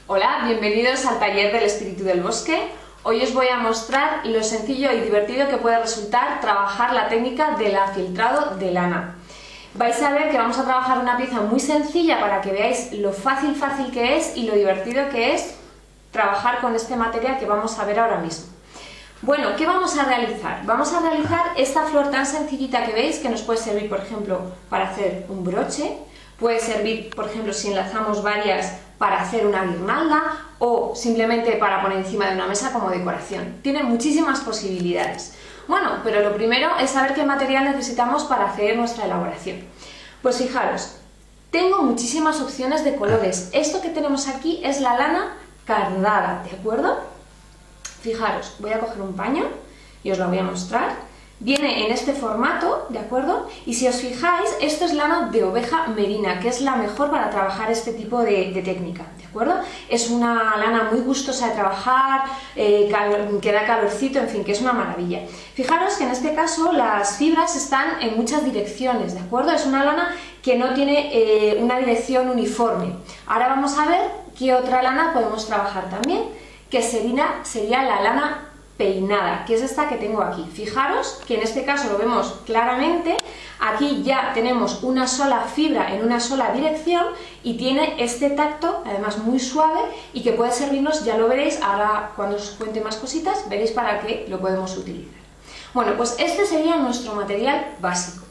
Hola, bienvenidos al taller del espíritu del bosque. Hoy os voy a mostrar lo sencillo y divertido que puede resultar trabajar la técnica del afieltrado de lana. Vais a ver que vamos a trabajar una pieza muy sencilla para que veáis lo fácil que es y lo divertido que es trabajar con este material que vamos a ver ahora mismo. Bueno, ¿qué vamos a realizar? Vamos a realizar esta flor tan sencillita que veis, que nos puede servir, por ejemplo, para hacer un broche, puede servir, por ejemplo, si enlazamos varias, para hacer una guirnalda o simplemente para poner encima de una mesa como decoración. Tiene muchísimas posibilidades. Bueno, pero lo primero es saber qué material necesitamos para hacer nuestra elaboración. Pues fijaros, tengo muchísimas opciones de colores. Esto que tenemos aquí es la lana cardada, ¿de acuerdo? Fijaros, voy a coger un paño y os lo voy a mostrar. Viene en este formato, ¿de acuerdo? Y si os fijáis, esto es lana de oveja merina, que es la mejor para trabajar este tipo de técnica, ¿de acuerdo? Es una lana muy gustosa de trabajar, que da calorcito, en fin, que es una maravilla. Fijaros que en este caso las fibras están en muchas direcciones, ¿de acuerdo? Es una lana que no tiene una dirección uniforme. Ahora vamos a ver qué otra lana podemos trabajar también, que sería la lana peinada, que es esta que tengo aquí. Fijaros que en este caso lo vemos claramente, aquí ya tenemos una sola fibra en una sola dirección y tiene este tacto, además muy suave, y que puede servirnos, ya lo veréis, ahora cuando os cuente más cositas, veréis para qué lo podemos utilizar. Bueno, pues este sería nuestro material básico.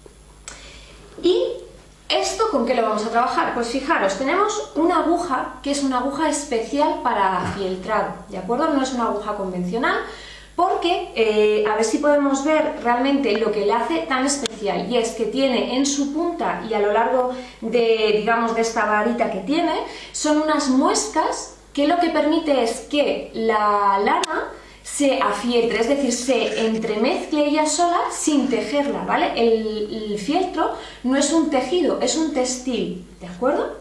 ¿Y esto con qué lo vamos a trabajar? Pues fijaros, tenemos una aguja que es una aguja especial para afieltrado, ¿de acuerdo? No es una aguja convencional porque, a ver si podemos ver realmente lo que le hace tan especial, y es que tiene en su punta y a lo largo de, digamos, de esta varita que tiene, son unas muescas que lo que permite es que la lana se afieltre, es decir, se entremezcle ella sola sin tejerla, ¿vale? El fieltro no es un tejido, es un textil, ¿de acuerdo?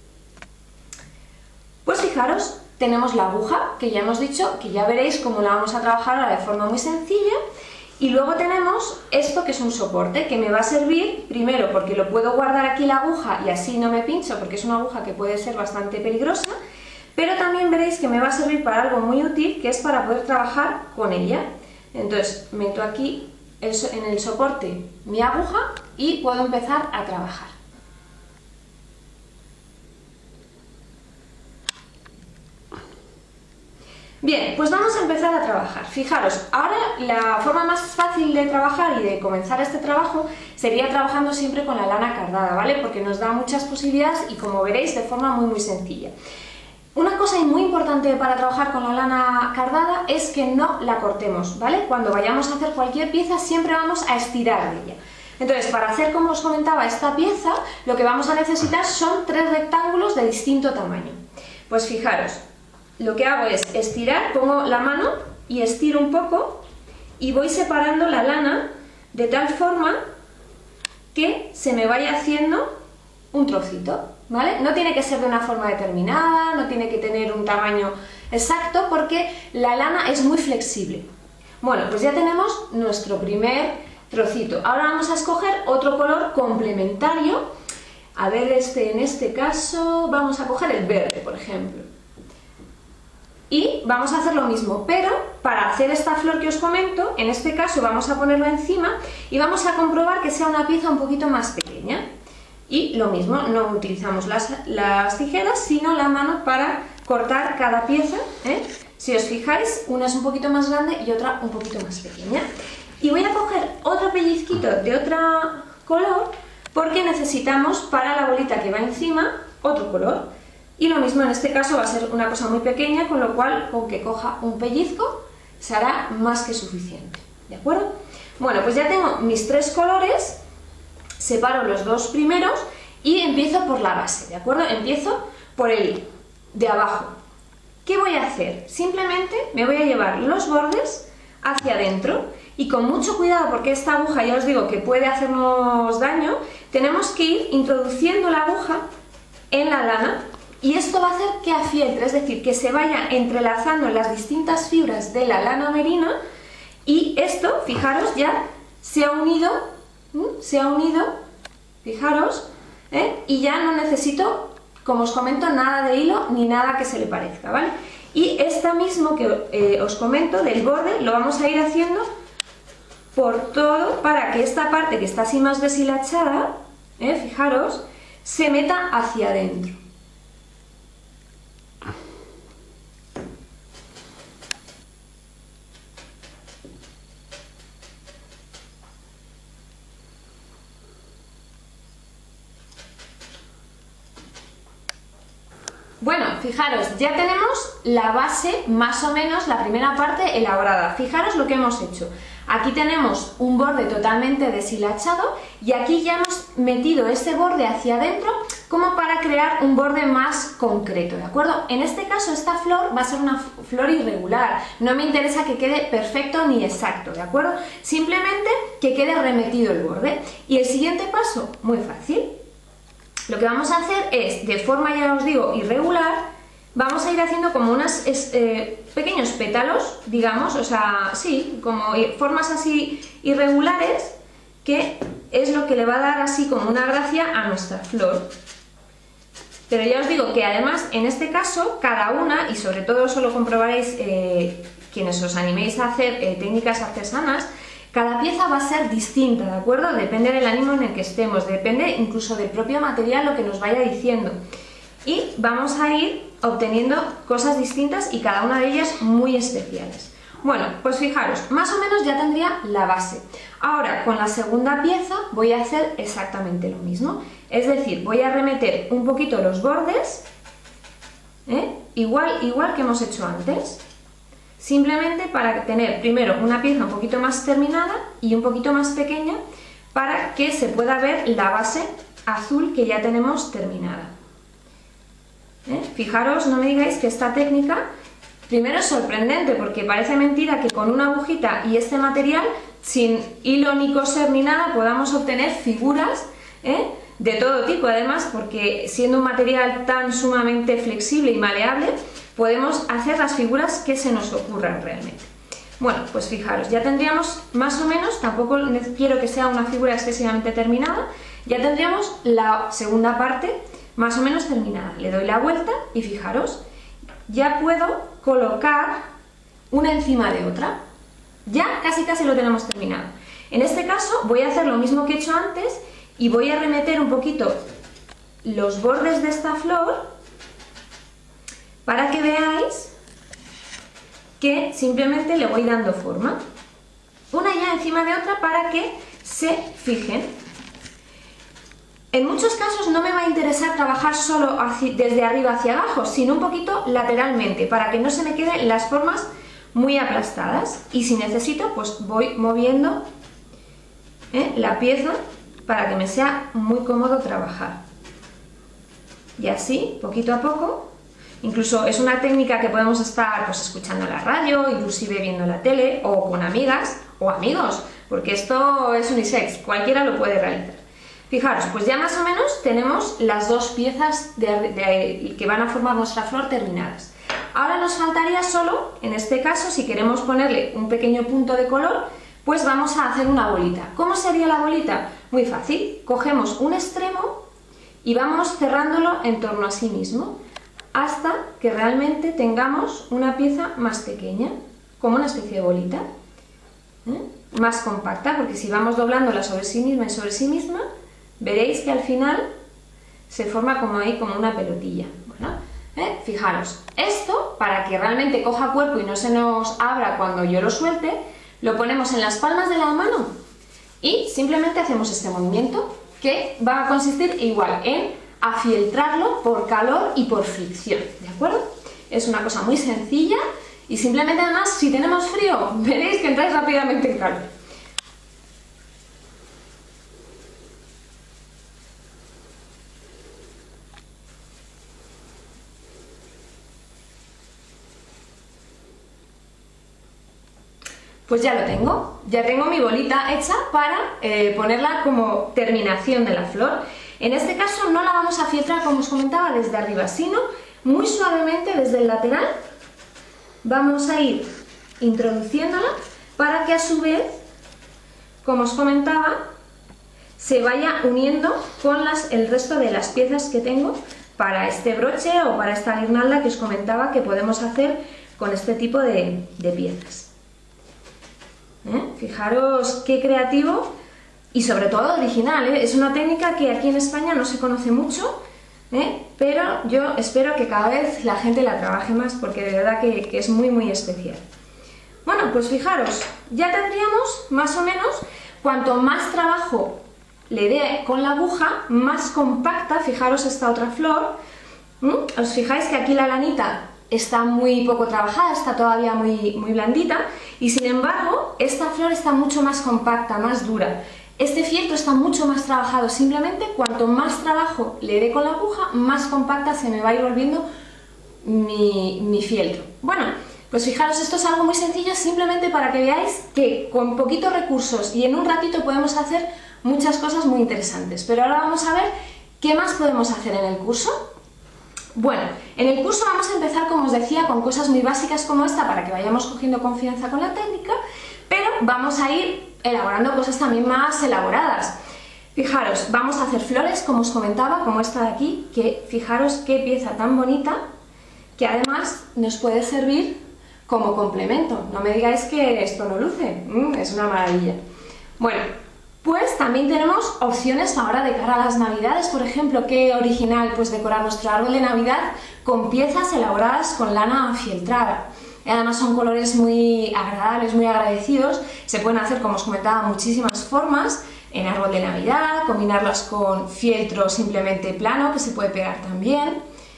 Pues fijaros, tenemos la aguja, que ya hemos dicho, que ya veréis cómo la vamos a trabajar ahora de forma muy sencilla, y luego tenemos esto que es un soporte, que me va a servir, primero, porque lo puedo guardar aquí la aguja y así no me pincho, porque es una aguja que puede ser bastante peligrosa, pero también veréis que me va a servir para algo muy útil, que es para poder trabajar con ella. Entonces meto aquí en el soporte mi aguja y puedo empezar a trabajar. Bien, pues vamos a empezar a trabajar. Fijaros, ahora la forma más fácil de trabajar y de comenzar este trabajo sería trabajando siempre con la lana cardada, ¿vale? Porque nos da muchas posibilidades y, como veréis, de forma muy sencilla. Una cosa muy importante para trabajar con la lana cardada es que no la cortemos, ¿vale? Cuando vayamos a hacer cualquier pieza siempre vamos a estirar de ella. Entonces, para hacer, como os comentaba, esta pieza, lo que vamos a necesitar son 3 rectángulos de distinto tamaño. Pues fijaros, lo que hago es estirar, pongo la mano y estiro un poco y voy separando la lana de tal forma que se me vaya haciendo un trocito, ¿vale? No tiene que ser de una forma determinada, no tiene que tener un tamaño exacto porque la lana es muy flexible. Bueno, pues ya tenemos nuestro primer trocito. Ahora vamos a escoger otro color complementario. A ver, en este caso vamos a coger el verde, por ejemplo. Y vamos a hacer lo mismo, pero para hacer esta flor que os comento, en este caso vamos a ponerla encima y vamos a comprobar que sea una pieza un poquito más pequeña. Y lo mismo, no utilizamos las tijeras, sino la mano para cortar cada pieza, ¿eh? Si os fijáis, una es un poquito más grande y otra un poquito más pequeña. Y voy a coger otro pellizquito de otro color, porque necesitamos para la bolita que va encima otro color. Y lo mismo en este caso va a ser una cosa muy pequeña, con lo cual con que coja un pellizco será más que suficiente, ¿de acuerdo? Bueno, pues ya tengo mis 3 colores. Separo los 2 primeros y empiezo por la base, ¿de acuerdo? Empiezo por el de abajo. ¿Qué voy a hacer? Simplemente me voy a llevar los bordes hacia adentro y con mucho cuidado, porque esta aguja ya os digo que puede hacernos daño, tenemos que ir introduciendo la aguja en la lana y esto va a hacer que afieltre, es decir, que se vaya entrelazando las distintas fibras de la lana merina, y esto, fijaros, ya se ha unido, fijaros, y ya no necesito Como os comento, nada de hilo ni nada que se le parezca, ¿vale? Y esta mismo que os comento del borde lo vamos a ir haciendo por todo para que esta parte que está así más deshilachada, fijaros, se meta hacia adentro. Bueno, fijaros, ya tenemos la base, más o menos, la primera parte elaborada. Fijaros lo que hemos hecho. Aquí tenemos un borde totalmente deshilachado y aquí ya hemos metido ese borde hacia adentro como para crear un borde más concreto, ¿de acuerdo? En este caso esta flor va a ser una flor irregular, no me interesa que quede perfecto ni exacto, ¿de acuerdo? Simplemente que quede remetido el borde. Y el siguiente paso, muy fácil. Lo que vamos a hacer es, de forma, ya os digo, irregular, vamos a ir haciendo como unos pequeños pétalos, digamos, o sea, sí, como formas así irregulares, que es lo que le va a dar así como una gracia a nuestra flor. Pero ya os digo que además, en este caso, cada una, y sobre todo eso lo comprobaréis quienes os animéis a hacer técnicas artesanas, cada pieza va a ser distinta, ¿de acuerdo? Depende del ánimo en el que estemos, depende incluso del propio material, lo que nos vaya diciendo. Y vamos a ir obteniendo cosas distintas y cada una de ellas muy especiales. Bueno, pues fijaros, más o menos ya tendría la base. Ahora, con la segunda pieza voy a hacer exactamente lo mismo. Es decir, voy a remeter un poquito los bordes, igual que hemos hecho antes. Simplemente para tener primero una pieza un poquito más terminada y un poquito más pequeña para que se pueda ver la base azul que ya tenemos terminada. Fijaros, no me digáis que esta técnica primero es sorprendente porque parece mentira que con una agujita y este material, sin hilo ni coser ni nada, podamos obtener figuras de todo tipo, además porque siendo un material tan sumamente flexible y maleable, podemos hacer las figuras que se nos ocurran realmente. Bueno, pues fijaros, ya tendríamos más o menos, tampoco quiero que sea una figura excesivamente terminada, ya tendríamos la segunda parte más o menos terminada. Le doy la vuelta y fijaros, ya puedo colocar una encima de otra. Ya casi lo tenemos terminado. En este caso voy a hacer lo mismo que he hecho antes y voy a remeter un poquito los bordes de esta flor para que veáis que simplemente le voy dando forma, una ya encima de otra para que se fijen. En muchos casos no me va a interesar trabajar solo desde arriba hacia abajo, sino un poquito lateralmente, para que no se me queden las formas muy aplastadas. Y si necesito, pues voy moviendo la pieza para que me sea muy cómodo trabajar. Y así, poquito a poco. Incluso es una técnica que podemos estar pues, escuchando la radio, inclusive viendo la tele, o con amigas o amigos, porque esto es unisex, cualquiera lo puede realizar. Fijaros, pues ya más o menos tenemos las dos piezas que van a formar nuestra flor terminadas. Ahora nos faltaría solo, en este caso, si queremos ponerle un pequeño punto de color, pues vamos a hacer una bolita. ¿Cómo sería la bolita? Muy fácil, cogemos un extremo y vamos cerrándolo en torno a sí mismo, hasta que realmente tengamos una pieza más pequeña, como una especie de bolita, más compacta, porque si vamos doblándola sobre sí misma y sobre sí misma, veréis que al final se forma como ahí, como una pelotilla. Bueno, fijaros, esto, para que realmente coja cuerpo y no se nos abra cuando yo lo suelte, lo ponemos en las palmas de la mano y simplemente hacemos este movimiento que va a consistir igual en afieltrarlo por calor y por fricción, ¿de acuerdo? Es una cosa muy sencilla y simplemente además, si tenemos frío, veréis que entráis rápidamente en calor. Pues ya tengo mi bolita hecha para ponerla como terminación de la flor. En este caso no la vamos a afieltrar, como os comentaba, desde arriba, sino muy suavemente desde el lateral. Vamos a ir introduciéndola para que a su vez, como os comentaba, se vaya uniendo con el resto de las piezas que tengo para este broche o para esta guirnalda que os comentaba que podemos hacer con este tipo de piezas. Fijaros qué creativo y sobre todo original, ¿eh? Es una técnica que aquí en España no se conoce mucho, pero yo espero que cada vez la gente la trabaje más porque de verdad que es muy muy especial. Bueno, pues fijaros, ya tendríamos más o menos, cuanto más trabajo le dé con la aguja, más compacta. Fijaros esta otra flor, os fijáis que aquí la lanita está muy poco trabajada, está todavía muy blandita, y sin embargo esta flor está mucho más compacta, más dura. Este fieltro está mucho más trabajado, simplemente cuanto más trabajo le dé con la aguja, más compacta se me va a ir volviendo mi fieltro. Bueno, pues fijaros, esto es algo muy sencillo, simplemente para que veáis que con poquitos recursos y en un ratito podemos hacer muchas cosas muy interesantes. Pero ahora vamos a ver qué más podemos hacer en el curso. Bueno, en el curso vamos a empezar, como os decía, con cosas muy básicas como esta para que vayamos cogiendo confianza con la técnica, pero vamos a ir elaborando cosas también más elaboradas. Fijaros, vamos a hacer flores, como os comentaba, como esta de aquí, que fijaros qué pieza tan bonita, que además nos puede servir como complemento. No me digáis que esto no luce, es una maravilla. Bueno, pues también tenemos opciones ahora de cara a las navidades, por ejemplo, qué original, pues decorar nuestro árbol de Navidad con piezas elaboradas con lana afieltrada. Y además son colores muy agradables, muy agradecidos, se pueden hacer, como os comentaba, muchísimas formas en árbol de Navidad, combinarlas con fieltro simplemente plano, que se puede pegar también,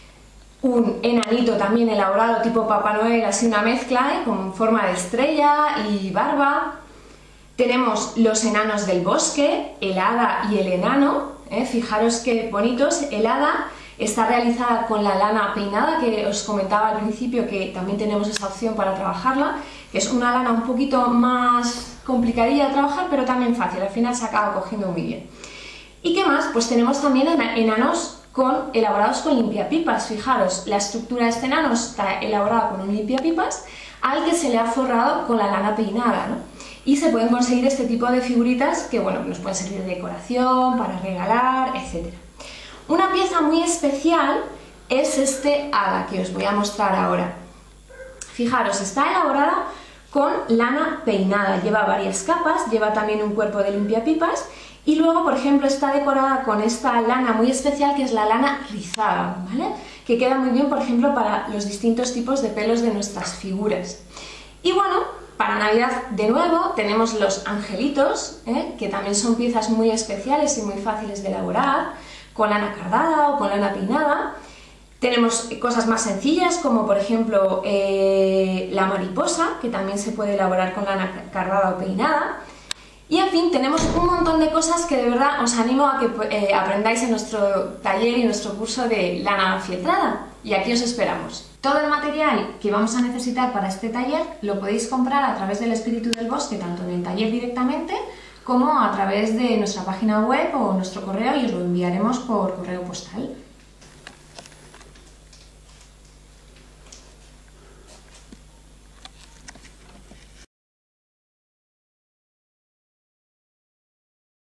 un enanito también elaborado tipo Papá Noel, así una mezcla, con forma de estrella y barba. Tenemos los enanos del bosque, el hada y el enano, fijaros qué bonitos. El hada está realizada con la lana peinada, que os comentaba al principio que también tenemos esa opción para trabajarla, que es una lana un poquito más complicadilla de trabajar, pero también fácil, al final se acaba cogiendo muy bien. ¿Y qué más? Pues tenemos también enanos elaborados con limpiapipas. Fijaros, la estructura de este enano está elaborada con un limpiapipas al que se le ha forrado con la lana peinada, ¿no? Y se pueden conseguir este tipo de figuritas que, bueno, nos pueden servir de decoración, para regalar, etc. Una pieza muy especial es este hada que os voy a mostrar ahora. Fijaros, está elaborada con lana peinada, lleva varias capas, lleva también un cuerpo de limpiapipas y luego, por ejemplo, está decorada con esta lana muy especial que es la lana rizada, ¿vale? Que queda muy bien, por ejemplo, para los distintos tipos de pelos de nuestras figuras. Y bueno, para Navidad, de nuevo, tenemos los angelitos, que también son piezas muy especiales y muy fáciles de elaborar, con lana cardada o con lana peinada. Tenemos cosas más sencillas, como por ejemplo la mariposa, que también se puede elaborar con lana cardada o peinada. Y en fin, tenemos un montón de cosas que de verdad os animo a que aprendáis en nuestro taller y nuestro curso de lana afieltrada. Y aquí os esperamos. Todo el material que vamos a necesitar para este taller lo podéis comprar a través del Espíritu del Bosque, tanto en el taller directamente como a través de nuestra página web o nuestro correo, y os lo enviaremos por correo postal.